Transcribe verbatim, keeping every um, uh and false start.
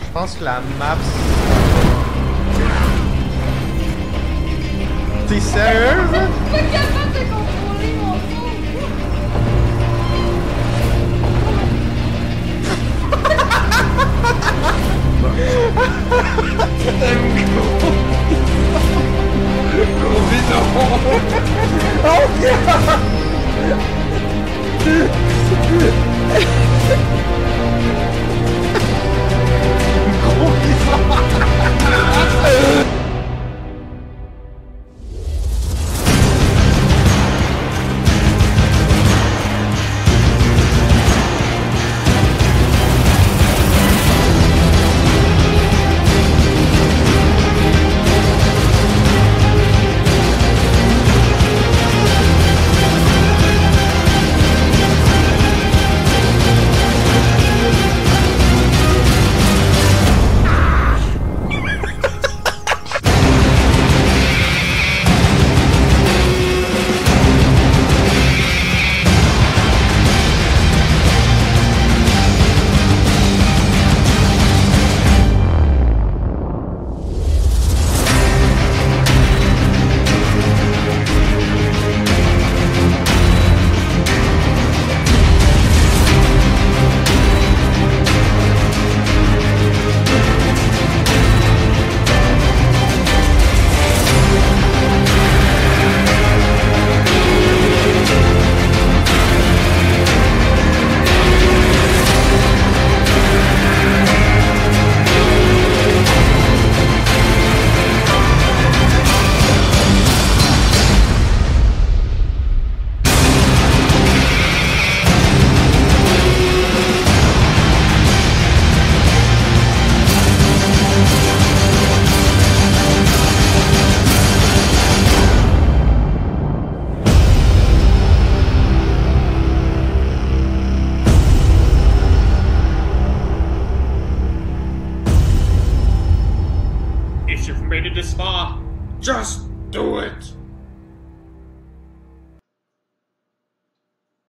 Je pense que la map... T'es sérieuse? Je suis pas capable de contrôler mon Gros bidon! Oh yeah! Gros bidon! If you've made it this far, just do it!